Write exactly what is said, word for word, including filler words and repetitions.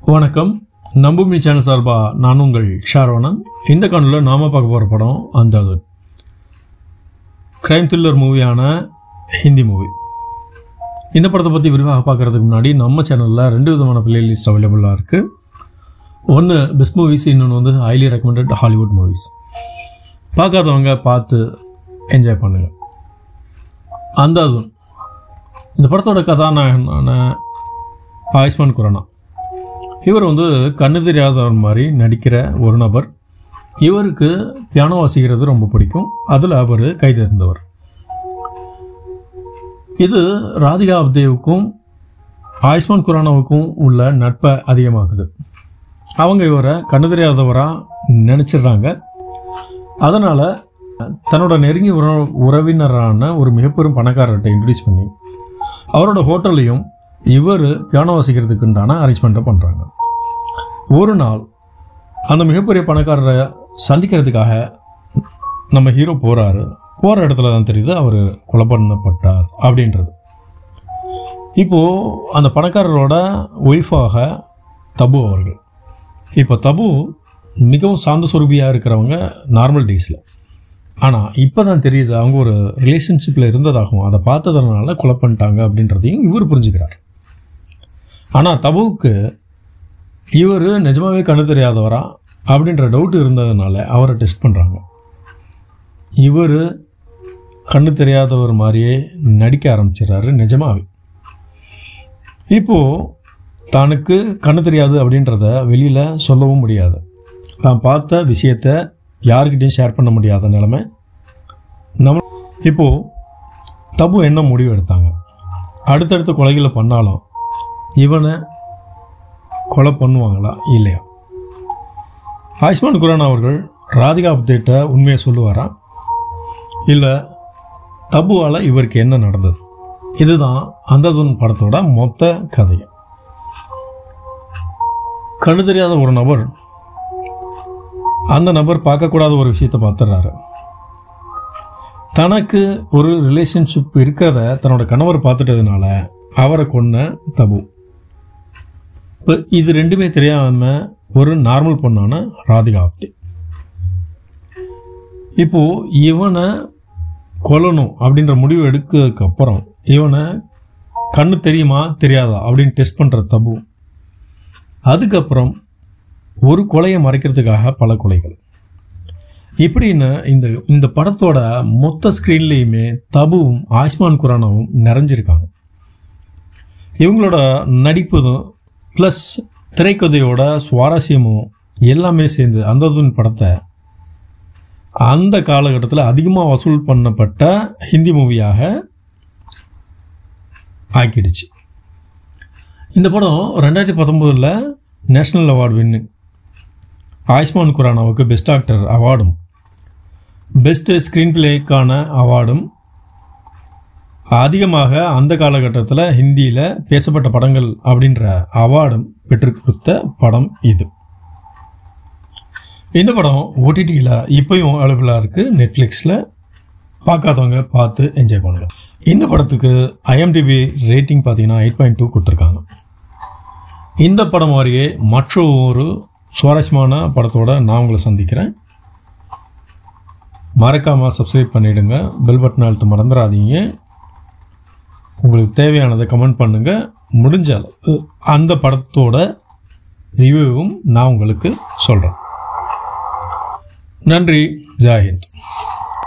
வணக்கம். நம்புமி சேனல் சார்பா நான் உங்கள் ஷாரோனன். இந்த காணொலியில் நாம பார்க்க போகிற படம் அந்தாது. கிரைம் த்ரில்லர் மூவியான ஹிந்தி மூவி. இந்த படத்தை பற்றி விரிவாக பார்க்குறதுக்கு முன்னாடி நம்ம சேனலில் ரெண்டு விதமான பிளேலிஸ்ட் அவைலபிளாக இருக்குது. ஒன்று பெஸ்ட் மூவிஸ், இன்னொன்று வந்து ஹைலி ரெக்கமெண்டட் ஹாலிவுட் மூவிஸ். பார்க்காதவங்க பார்த்து என்ஜாய் பண்ணுங்கள். அந்தாது இந்த படத்தோட கதாநாயகனான ஆயுஷ்மான் குரானா. இவர் வந்து கண்ணு தெரியாதவர் மாதிரி நடிக்கிற ஒரு நபர். இவருக்கு பியானோ வாசிக்கிறது ரொம்ப பிடிக்கும். அதில் அவர் கைதேர்ந்தவர். இது ராதிகா அப்தேவுக்கும் ஆயுஷ்மான் குரானாவுக்கும் உள்ள நட்பை அதிகமாகுது. அவங்க இவரை கண்ணு தெரியாதவராக நினச்சிடுறாங்க. அதனால் தன்னோட நெருங்கிய உற உறவினரான ஒரு மிகப்பெரும் பணக்காரர்கிட்ட இன்ட்ரடியூஸ் பண்ணி அவரோட ஹோட்டல்லையும் இவர் பியானோ வாசிக்கிறதுக்கு உண்டான அரேஞ்ச்மெண்ட்டை பண்ணுறாங்க. ஒரு நாள் அந்த மிகப்பெரிய பணக்காரரை சந்திக்கிறதுக்காக நம்ம ஹீரோ போகிறாரு. போகிற இடத்துல தான் தெரியுது அவர் கொலை பண்ணப்பட்டார் அப்படின்றது. இப்போது அந்த பணக்காரரோட ஒய்ஃபாக தபு அவர்கள். இப்போ தபு மிகவும் சாந்த சொரூபியாக இருக்கிறவங்க நார்மல் டேஸில். ஆனால் இப்போ தான் தெரியுது அவங்க ஒரு ரிலேஷன்ஷிப்பில் இருந்ததாகவும் அதை பார்த்ததுனால கொலை பண்ணிட்டாங்க அப்படின்றதையும் இவர் புரிஞ்சுக்கிறார். ஆனால் தபுவுக்கு இவர் நிஜமாகவே கண்ணு தெரியாதவரா அப்படின்ற டவுட் இருந்ததுனால அவரை டெஸ்ட் பண்ணுறாங்க. இவர் கண்ணு தெரியாதவர் மாதிரியே நடிக்க ஆரம்பிச்சிடறாரு நிஜமாகவே. இப்போது தனக்கு கண்ணு தெரியாது அப்படின்றத வெளியில் சொல்லவும் முடியாது. தான் பார்த்த விஷயத்தை யாருக்கிட்டையும் ஷேர் பண்ண முடியாத நிலைமை. நம்ம இப்போது தபு என்ன முடிவு எடுத்தாங்க, அடுத்தடுத்த கொலைகளை பண்ணாலும் இவனை கொலை பண்ணுவாங்களா இல்லையா? ஆயுஷ்மான் குரானா அவர்கள் ராதிகா அப்தேட்ட உண்மையை சொல்லுவாரா, இல்லை தபுவால் இவருக்கு என்ன நடந்தது? இதுதான் அந்தாதுன் படத்தோட மொத்த கதை. கண்ணு தெரியாத ஒரு நபர் அந்த நபர் பார்க்கக்கூடாத ஒரு விஷயத்தை பார்த்துடுறாரு. தனக்கு ஒரு ரிலேஷன்ஷிப் இருக்கிறத தன்னோட கணவர் பார்த்துட்டதுனால அவரை கொன்ன தபு. இப்போ இது ரெண்டுமே தெரியாமல் ஒரு நார்மல் பொண்ணான ராதிகா ஆப்தே இப்போது இவனை கொல்லணும் அப்படின்ற முடிவு எடுக்கிறதுக்கு அப்புறம் இவனை கண்ணு தெரியுமா தெரியாதா அப்படின்னு டெஸ்ட் பண்ணுற தபு. அதுக்கப்புறம் ஒரு கொலையை மறைக்கிறதுக்காக பல கொலைகள். இப்படின்னு இந்த இந்த படத்தோட மொத்த ஸ்க்ரீன்லேயுமே தபுவும் ஆயுஷ்மான் குரானாவும் நிறைஞ்சிருக்காங்க. இவங்களோட நடிப்புதும் ப்ளஸ் திரைக்கதையோட சுவாரஸ்யமும் எல்லாமே சேர்ந்து அந்தாதுன் படத்தை அந்த காலகட்டத்தில் அதிகமாக வசூல் பண்ணப்பட்ட ஹிந்தி மூவியாக ஆக்கிடுச்சு. இந்த படம் ரெண்டாயிரத்தி பத்தொம்போதில் நேஷ்னல் அவார்டு வின்னு. ஆயுஷ்மான் குரானாவுக்கு பெஸ்ட் ஆக்டர் அவார்டும் பெஸ்ட்டு ஸ்க்ரீன் பிளேக்கான அவார்டும் அதிகமாக அந்த காலகட்டத்தில் ஹிந்தியில் பேசப்பட்ட படங்கள் அப்படின்ற அவார்டும் பெற்றுக் கொடுத்த படம் இது. இந்த படம் ஓடிடியில் இப்போயும் அவைலபிளாக இருக்குது. நெட்ஃப்ளிக்ஸில் பார்க்காதவங்க பார்த்து என்ஜாய் பண்ணுங்கள். இந்த படத்துக்கு ஐஎம்டிபி ரேட்டிங் பார்த்தீங்கன்னா எயிட் பாயிண்ட் டூ கொடுத்துருக்காங்க. இந்த படம் மாதிரியே மற்ற ஒரு சுவாரஸ்யமான படத்தோடு நான் உங்களை சந்திக்கிறேன். மறக்காமல் சப்ஸ்கிரைப் பண்ணிவிடுங்க. பெல் பட்டன் அழுத்த மறந்துடாதீங்க. உங்களுக்கு தேவையானதை கமெண்ட் பண்ணுங்கள். முடிஞ்ச அளவு அந்த படத்தோட ரிவ்யூவும் நான் உங்களுக்கு சொல்கிறேன். நன்றி. ஜெய் ஹிந்த்.